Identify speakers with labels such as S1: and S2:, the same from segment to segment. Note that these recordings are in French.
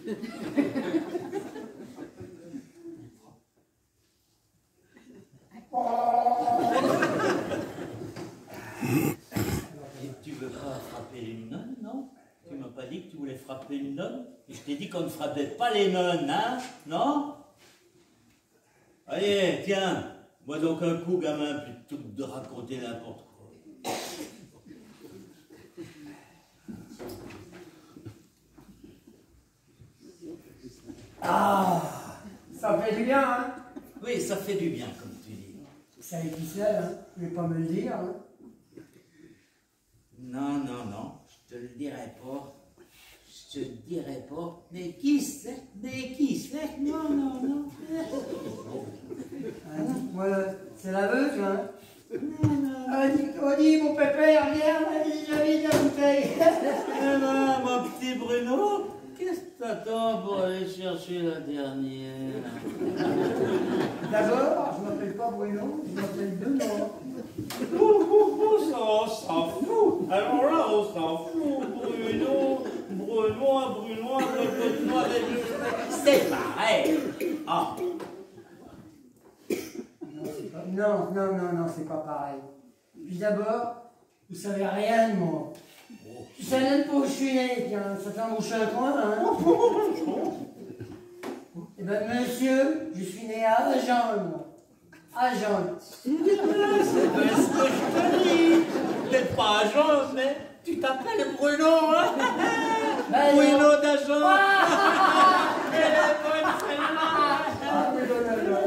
S1: Tu veux pas frapper une nonne, non? Tu m'as pas dit que tu voulais frapper une nonne? Et je t'ai dit qu'on ne frappait pas les nonnes, hein? Non? Allez, tiens, moi donc un coup, gamin, plutôt que de raconter n'importe quoi.
S2: Ah, ça fait du bien, hein?
S1: Oui, ça fait du bien, comme tu dis.
S2: Ça est qui c'est, hein? Je vais pas me le dire, hein?
S1: Non, non, non, je te le dirai pas. Je te dirai pas. Mais qui c'est? Mais qui c'est? Non, non, non.
S2: Ah, dites-moi, c'est l'aveuse, hein?
S1: Non, non.
S2: On dit, mon pépère, regarde, j'ai mis la bouteille.
S1: Alors, mon petit Bruno, qu'est-ce que t'attends pour aller chercher la dernière?
S2: D'abord, je m'appelle pas Bruno, je m'appelle Benoît.
S1: Ça, on s'en fout. Alors là, on s'en fout. Bruno, Brunois, c'est pareil. Ah.
S2: Non, c'est pas pareil. Puis d'abord, vous savez rien de moi. Tu sais même pas où je suis né, tiens, ça fait moucher un coin, hein? Eh ben, monsieur, je suis né à Agen, moi. Agen.
S1: C'est bien ce que je te dis. Peut-être pas Agence, mais tu t'appelles Bruno, hein?
S2: Ben
S1: Bruno
S2: non.
S1: d'Agence. Elle est bonne, celle-là.
S2: Ah, Bruno d'Agen.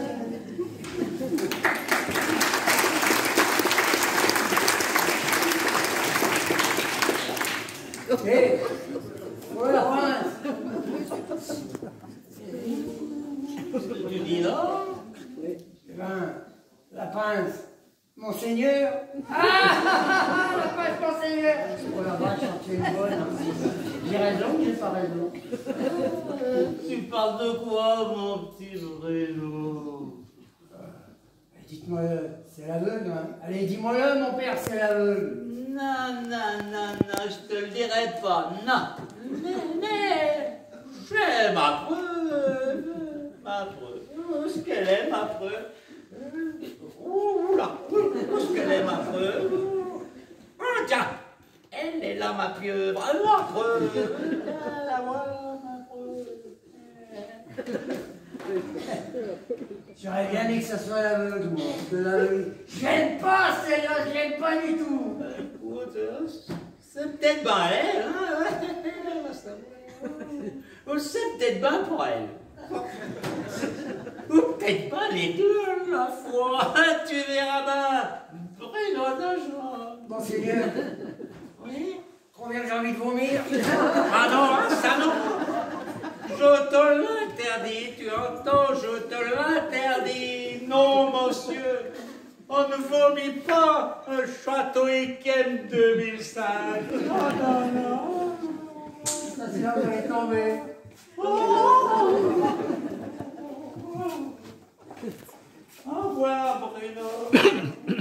S2: Hé, voilà, prince.
S1: Tu dis non?
S2: Eh ben, la pince, monseigneur. Ah, la pince, monseigneur. Oh la vache, tu es une bonne. Hein. J'ai raison ou j'ai pas raison?
S1: Tu parles de quoi, mon petit Bruno?
S2: Dites-moi, c'est l'aveugle, hein. Allez, dis-moi-le, mon père, c'est l'aveugle.
S1: Non, je te le dirai pas, non. Mais j'ai ma preuve. Où est-ce qu'elle est, ma preuve? Oula, où est-ce qu'elle est, ma preuve? Ah, tiens, elle est là, ma pieuvre, ma preuve. La voilà, ma preuve.
S2: J'aurais bien dit que ça soit l'aveugle, moi. De l'aveugle. J'aime pas celle-là, je l'aime pas du tout.
S1: Écoute, c'est peut-être bien elle, hein? Ou c'est peut-être bien pour elle. Ou peut-être pas les deux, la foi. Tu verras bien. Bruno d'Agence.
S2: Monseigneur,
S1: Oui?
S2: combien j'ai envie de vomir?
S1: Ah non, ça non. Je te l'interdis, tu entends, je te l'interdis. Non, monsieur, on ne vomit pas un château Yquem 2005. Non.
S2: Ça, c'est là où elle est tombée.
S1: Au revoir, Bruno.